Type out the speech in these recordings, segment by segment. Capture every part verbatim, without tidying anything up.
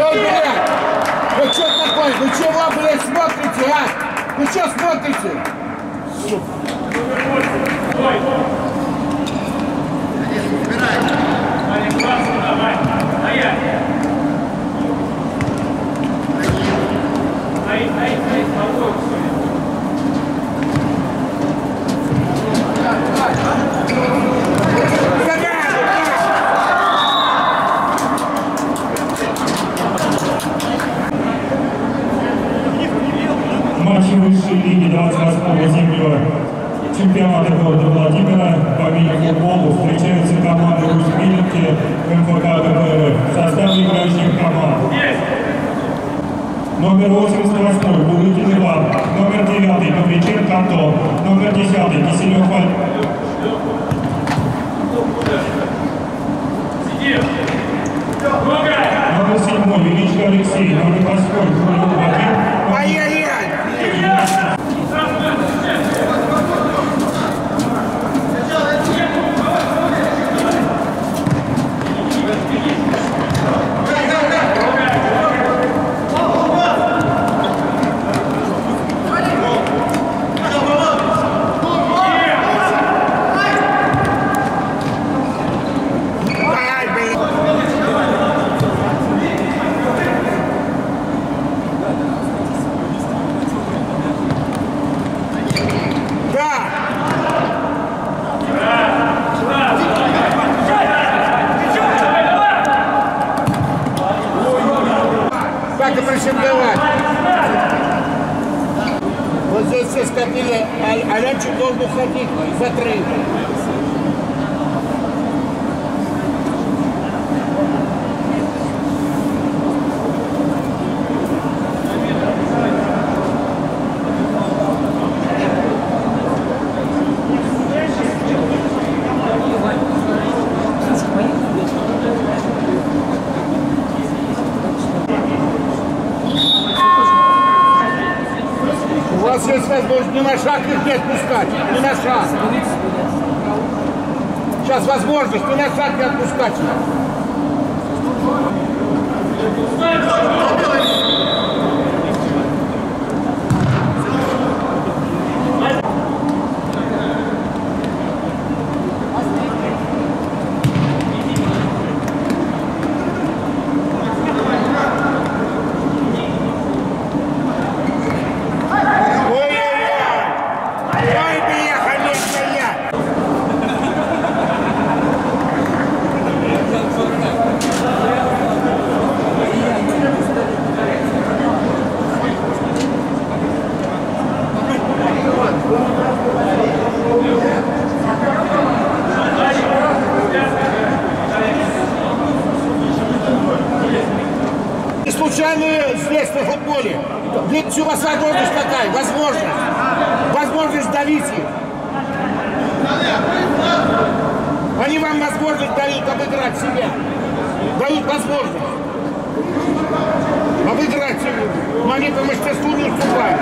Эй, блядь! Вы что такое? Вы чего, блядь, смотрите, а? Вы что смотрите? Сука. Матчи высшей лиги двадцать восьмого зимнего чемпионата города Владимира по мини-футболу встречаются команды Русь-Милинки, МФК ГБР в составе играющих команд. Номер восемьдесят восемь Булыкин Иван, номер девять Павличенко Антон, номер десять Киселев Валерий. Номер семь Величко Алексей, номер восемь Жулев Вадим. Ай-яй-яй! Как и прошинговать. Вот здесь все скопили, а, а Лянчик должен уходить за три. У вас есть возможность ни на шаг их не отпускать, ни на шаг. Сейчас возможность ни на шаг не отпускать. Случайные здесь на футболе. Видите, у вас возможность такая, возможность. Возможность давить их. Они вам возможность дают обыграть себя. Дают возможность обыграть себя. Но они по мастерству не уступают.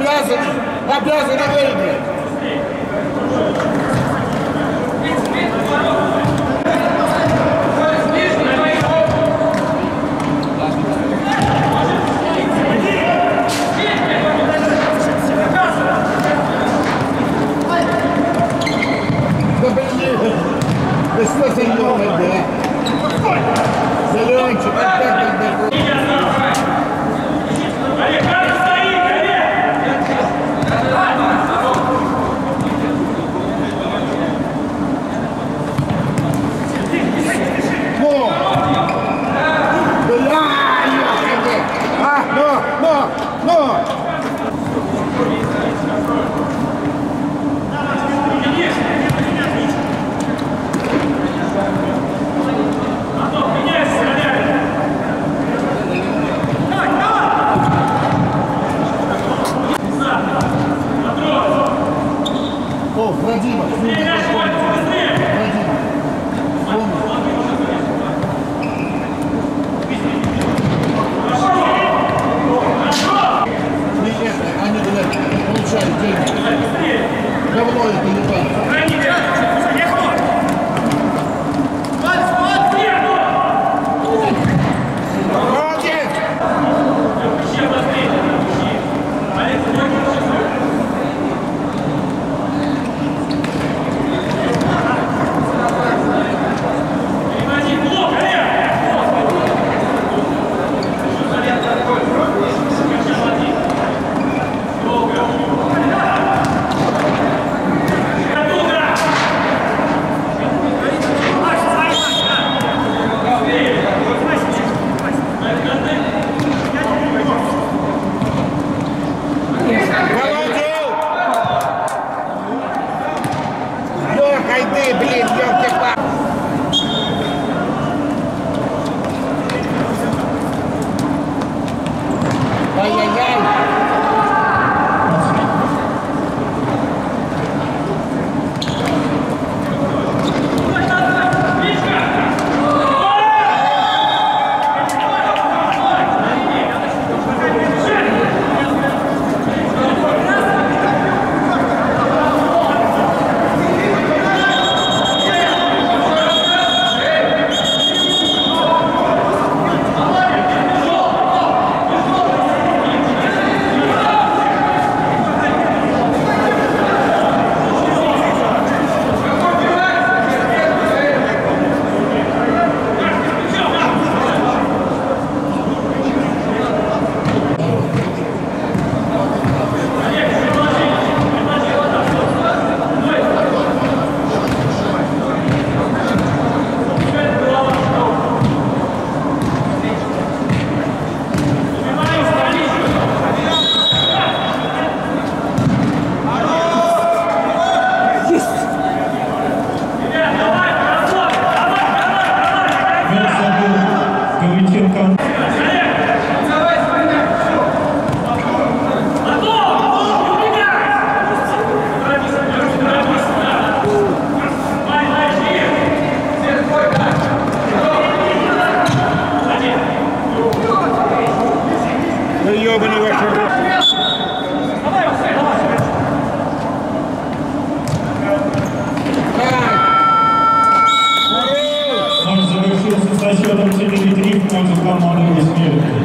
обязаны, обязаны выиграть. Да блин, да что за ёмой, да? Зеленчик, опять тогда. О, Владимир, Владимир, они, блядь, получают деньги. Давно это не было. Со счетом четыре три в пользу команды «Весьмир».